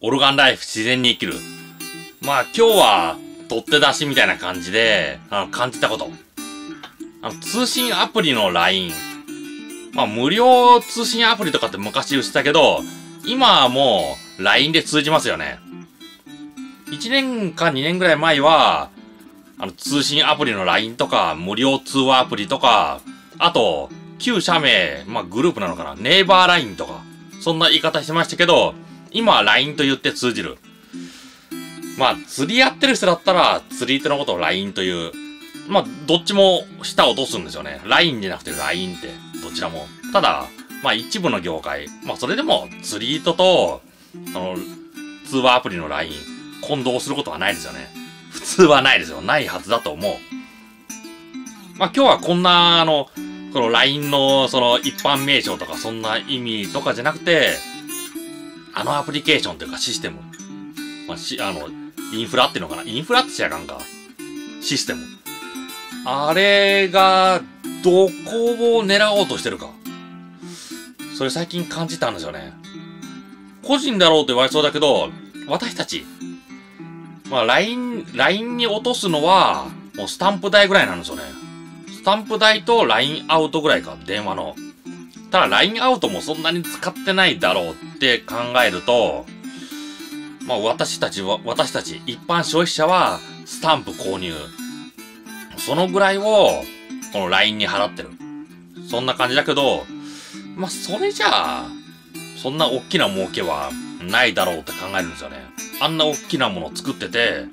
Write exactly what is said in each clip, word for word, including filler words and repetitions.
オルガンライフ自然に生きる。まあ今日は取って出しみたいな感じで、あの、感じたこと。あの、通信アプリの ライン。まあ無料通信アプリとかって昔言ってたけど、今はもう ライン で通じますよね。いちねんかにねんぐらい前は、あの、通信アプリの ライン とか、無料通話アプリとか、あと、旧社名、まあグループなのかな、ネイバー ライン とか、そんな言い方してましたけど、今は ライン と言って通じる。まあ、釣りやってる人だったら、釣り手のことを ライン という。まあ、どっちも舌を落とすんですよね。ライン じゃなくて ライン って、どちらも。ただ、まあ一部の業界、まあそれでも釣り糸と、その、通話アプリの ライン、混同することはないですよね。普通はないですよ。ないはずだと思う。まあ今日はこんな、あの、この ライン のその一般名称とかそんな意味とかじゃなくて、あのアプリケーションというかシステム。まあし、あの、インフラっていうのかな、インフラってしゃあかんか。システム。あれが、どこを狙おうとしてるか。それ最近感じたんですよね。個人だろうと言われそうだけど、私たち。まあ、ライン、ライン に落とすのは、もうスタンプ代ぐらいなんですよね。スタンプ代と ライン アウトぐらいか、電話の。ただ ライン アウトもそんなに使ってないだろうって考えると、まあ私たちは、私たち一般消費者はスタンプ購入。そのぐらいを、この ライン に払ってる。そんな感じだけど、まあそれじゃあ、そんな大きな儲けはないだろうって考えるんですよね。あんな大きなもの作ってて、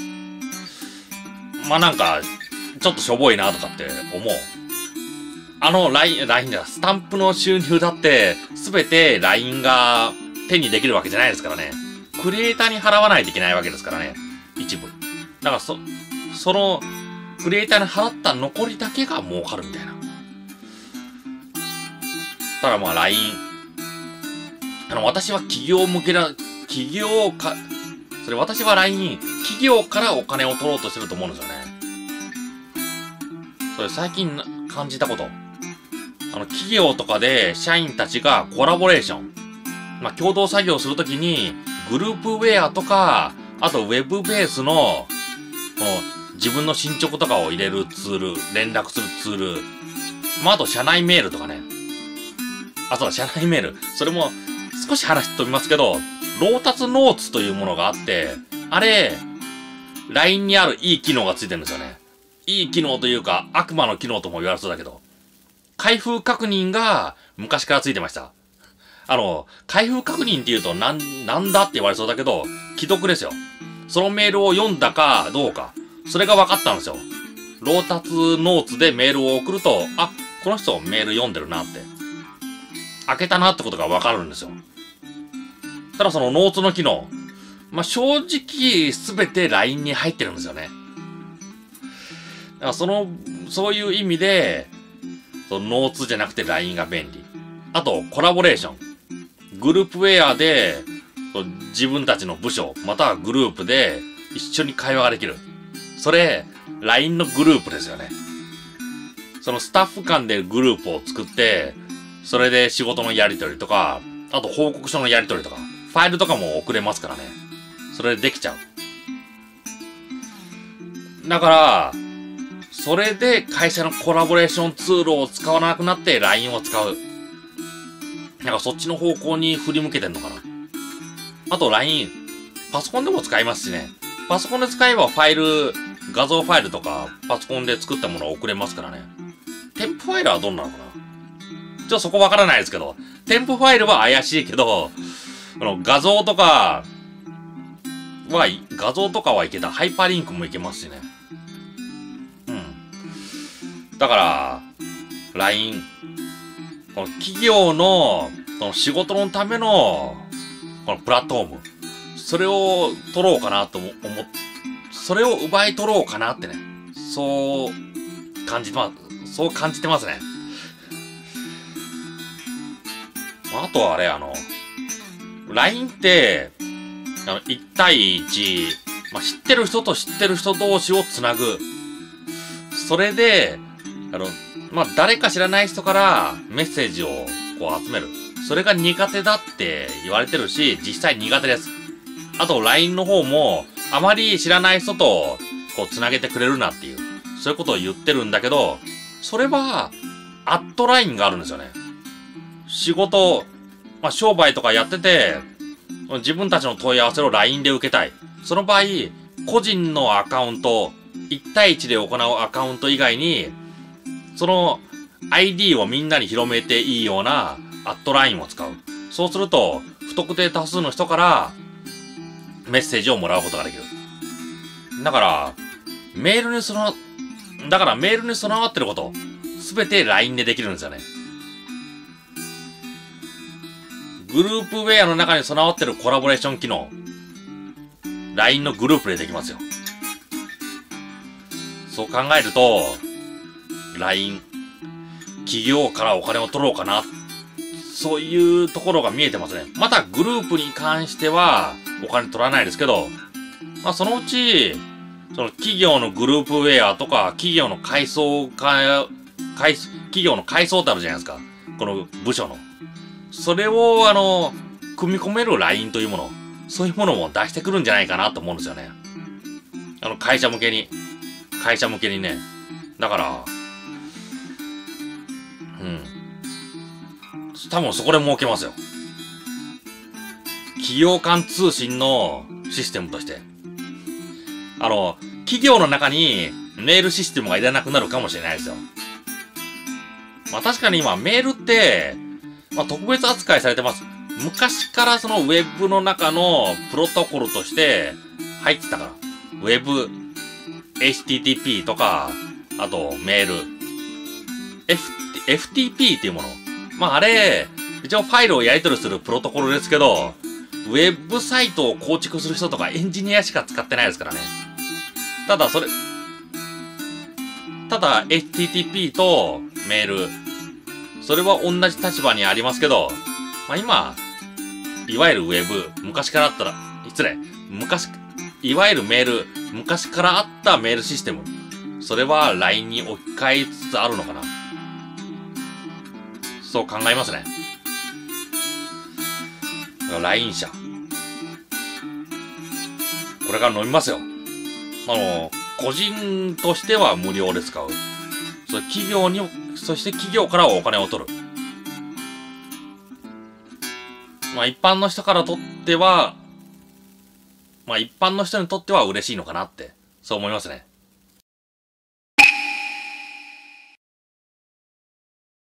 まあなんか、ちょっとしょぼいなとかって思う。あの ライン、ライン じゃ、スタンプの収入だって、すべて ライン が手にできるわけじゃないですからね。クリエイターに払わないといけないわけですからね。一部。だからそ、その、クリエイターに払った残りだけが儲かるみたいな。ただまあ ライン、あの、私は企業向けな、企業か、それ私は ライン、企業からお金を取ろうとしてると思うんですよね。それ最近感じたこと。あの、企業とかで社員たちがコラボレーション。まあ、共同作業するときに、グループウェアとか、あとウェブベースの、この、自分の進捗とかを入れるツール、連絡するツール。まあ、あと社内メールとかね。あ、そうだ、社内メール。それも、少し話飛びますけど、ロータツノーツというものがあって、あれ、ライン にあるいい機能がついてるんですよね。いい機能というか、悪魔の機能とも言われそうだけど、開封確認が昔からついてました。あの、開封確認って言うとなん、なんだって言われそうだけど、既読ですよ。そのメールを読んだかどうか、それが分かったんですよ。ロータツノーツでメールを送ると、あ、この人メール読んでるなって。開けたなってことが分かるんですよ。ただそのノーツの機能、まあ、正直すべて ライン に入ってるんですよね。だからその、そういう意味で、そのノーツじゃなくて ライン が便利。あと、コラボレーション。グループウェアで、自分たちの部署、またはグループで一緒に会話ができる。それ、ライン のグループですよね。そのスタッフ間でグループを作って、それで仕事のやり取りとか、あと報告書のやり取りとか、ファイルとかも送れますからね。それでできちゃう。だから、それで会社のコラボレーションツールを使わなくなって ライン を使う。なんかそっちの方向に振り向けてんのかな。あと ライン、パソコンでも使いますしね。パソコンで使えばファイル、画像ファイルとかパソコンで作ったものを送れますからね。添付ファイルはどんなのかな。ちょっとそこわからないですけど、添付ファイルは怪しいけど、あの画像とかは、画像とかはいけた。ハイパーリンクもいけますしね。うん。だから、ライン、この企業の、その仕事のための、このプラットフォーム。それを取ろうかなと思っ、それを奪い取ろうかなってね。そう感じてます。そう感じてますね。あとはあれ、あの、ライン って、あの、いち対いち、まあ、知ってる人と知ってる人同士をつなぐ。それで、あの、まあ、誰か知らない人からメッセージをこう集める。それが苦手だって言われてるし、実際苦手です。 あと ライン の方も、あまり知らない人と、こう、繋げてくれるなっていう、そういうことを言ってるんだけど、それは、アットラインがあるんですよね。仕事、まあ、商売とかやってて、自分たちの問い合わせを ライン で受けたい。その場合、個人のアカウント、いち対いちで行うアカウント以外に、その アイディー をみんなに広めていいようなアットラインを使う。そうすると、不特定多数の人からメッセージをもらうことができる。だから、メールにその、だからメールに備わってること、すべて ライン でできるんですよね。グループウェアの中に備わってるコラボレーション機能、ライン のグループでできますよ。そう考えると、ライン、企業からお金を取ろうかな。そういうところが見えてますね。またグループに関してはお金取らないですけど、まあそのうち、その企業のグループウェアとか、企業の階層か、階、企業の階層ってあるじゃないですか。この部署の。それをあの、組み込める ライン というもの、そういうものも出してくるんじゃないかなと思うんですよね。あの会社向けに。会社向けにね。だから、うん。多分そこで儲けますよ。企業間通信のシステムとして。あの、企業の中にメールシステムがいらなくなるかもしれないですよ。まあ確かに今メールって、まあ特別扱いされてます。昔からそのウェブの中のプロトコルとして入ってたから。ウェブ、エイチティーティーピー とか、あとメール、F、エフティーピー っていうもの。まああれ、一応ファイルをやり取りするプロトコルですけど、ウェブサイトを構築する人とかエンジニアしか使ってないですからね。ただそれ、ただ エイチティーティーピー とメール、それは同じ立場にありますけど、まあ今、いわゆるウェブ、昔からあったら、失礼、昔、いわゆるメール、昔からあったメールシステム、それは ライン に置き換えつつあるのかな。そう考えますね。ライン 社。これから飲みますよ。あの、個人としては無料で使う。それ企業に、そして企業からお金を取る。まあ一般の人からとっては、まあ一般の人にとっては嬉しいのかなって、そう思いますね。